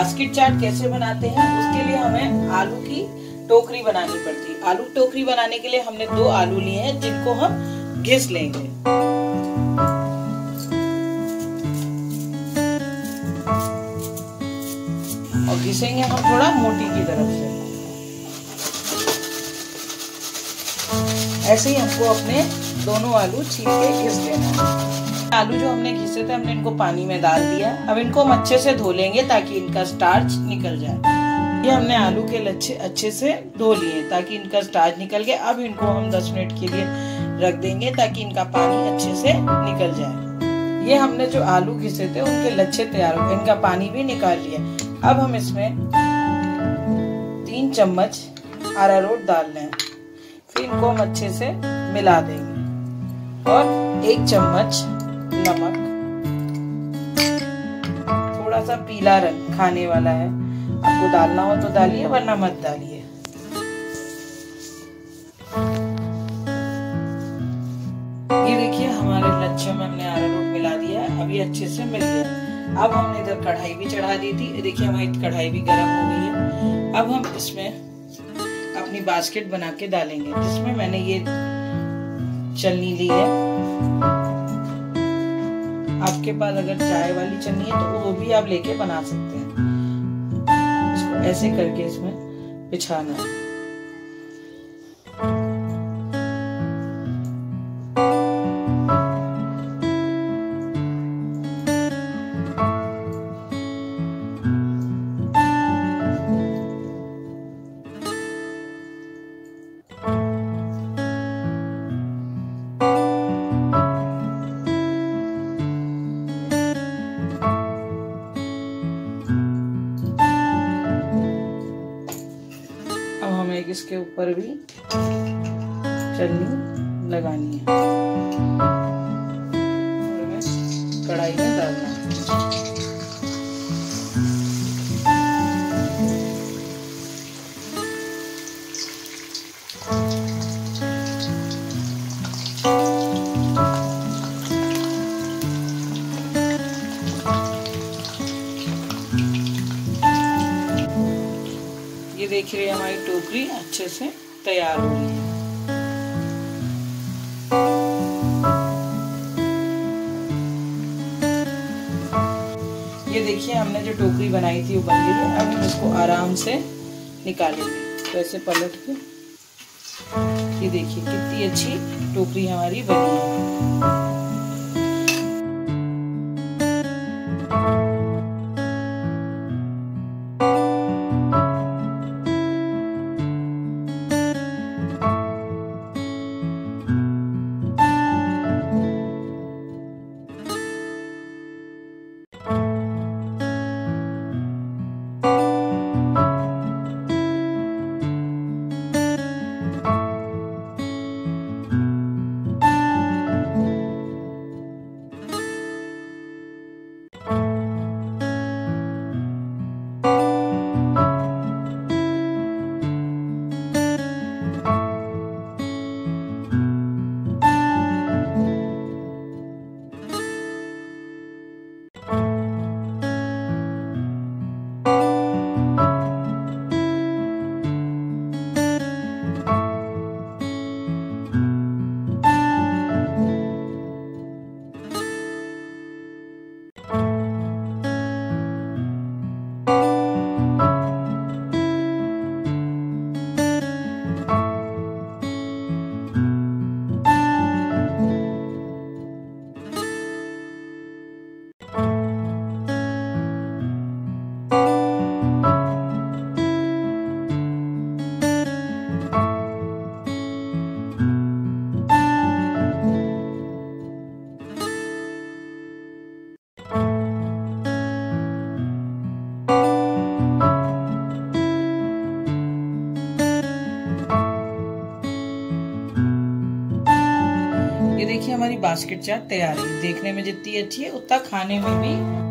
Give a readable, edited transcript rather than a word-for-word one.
Basket चाट कैसे बनाते हैं, उसके लिए हमें आलू की टोकरी बनानी पड़ती है। आलू टोकरी बनाने के लिए हमने 2 आलू लिए हैं, जिनको हम घिस लेंगे। और घिसेंगे हम थोड़ा मोटी की तरफ से। ऐसे ही हमको अपने दोनों आलू छील के घिस लेना है। आलू जो हमने घिसे थे, हमने इनको पानी में डाल दिया। अब इनको हम अच्छे से धो लेंगे ताकि इनका स्टार्च निकल जाए। ये हमने आलू के लच्छे अच्छे से धो लिए ताकि इनका स्टार्च निकल गया। अब इनको हम 10 मिनट के लिए रख देंगे ताकि इनका पानी अच्छे से निकल जाए। ये हमने जो आलू घिसे थे उनके लच्छे तैयार हो गए, इनका पानी भी निकाल लिया। अब हम इसमें 3 चम्मच अरारोट डाल लें, फिर इनको हम अच्छे से मिला देंगे। और 1 चम्मच नमक, थोड़ा सा पीला रंग खाने वाला है, आपको डालना हो तो डालिए वरना मत डालिए। ये देखिए हमारे लच्छे में हमने अरारोट मिला दिया है। अब ये अच्छे से मिल गया। अब हमने इधर कढ़ाई भी चढ़ा दी थी। देखिए हमारी कढ़ाई भी गर्म हो गई है। अब हम इसमें अपनी बास्केट बना के डालेंगे, जिसमें मैंने ये चलनी ली है। आपके पास अगर चाय वाली चन्नी है तो वो भी आप लेके बना सकते हैं। इसको ऐसे करके इसमें बिछाना है। इसके ऊपर भी चटनी लगानी है और हमें कढ़ाई में डालना है। ये देखिए हमारी टोकरी अच्छे से तैयार हो रही है। ये देखिए हमने जो टोकरी बनाई थी वो बन गई है। अब हम इसको आराम से निकालेंगे। तो ऐसे पलट के ये देखिए कितनी अच्छी टोकरी हमारी बनी है। ये देखिए हमारी बास्केट चाट तैयार है। देखने में जितनी अच्छी है उतना खाने में भी